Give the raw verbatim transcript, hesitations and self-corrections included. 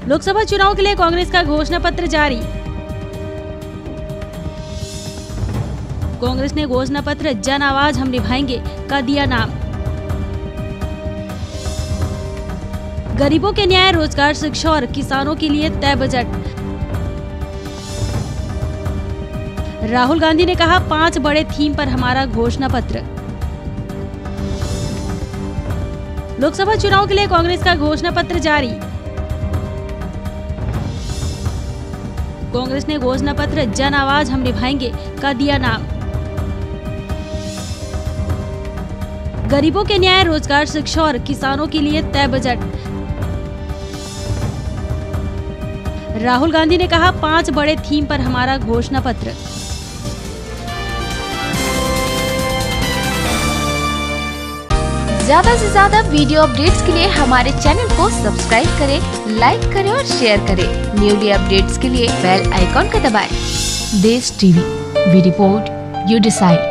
लोकसभा चुनाव के लिए कांग्रेस का घोषणा पत्र जारी। कांग्रेस ने घोषणा पत्र जन आवाज हम निभाएंगे का दिया नाम। गरीबों के न्याय, रोजगार, शिक्षा और किसानों के लिए तय बजट। राहुल गांधी ने कहा पांच बड़े थीम पर हमारा घोषणा पत्र। लोकसभा चुनाव के लिए कांग्रेस का घोषणा पत्र जारी। कांग्रेस ने घोषणा पत्र जन आवाज हम निभाएंगे का दिया नाम। गरीबों के न्याय, रोजगार, शिक्षा और किसानों के लिए तय बजट। राहुल गांधी ने कहा पांच बड़े थीम पर हमारा घोषणा पत्र। ज्यादा से ज्यादा वीडियो अपडेट्स के लिए हमारे चैनल को सब्सक्राइब करें, लाइक करें और शेयर करें। न्यूली अपडेट्स के लिए बेल आइकॉन को दबाएं। Desh TV, we report, you decide.